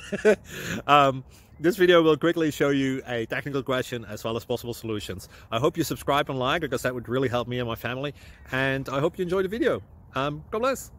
This video will quickly show you a technical question as well as possible solutions. I hope you subscribe and like, because that would really help me and my family. And I hope you enjoy the video. God bless.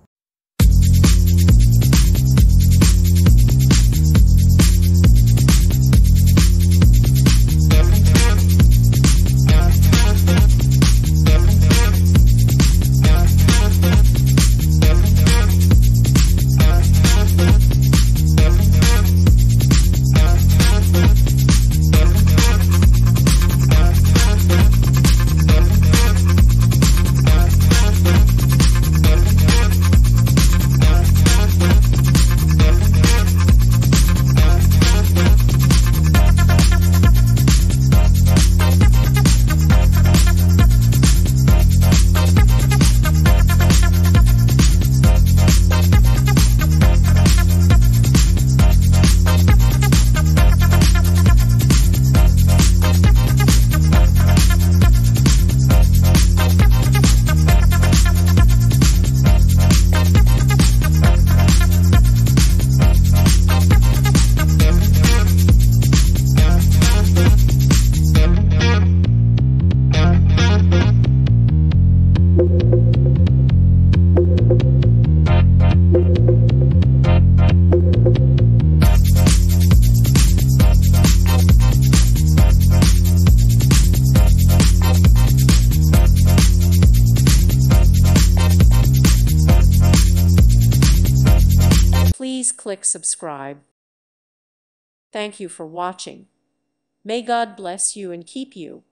Please click subscribe. Thank you for watching. May God bless you and keep you.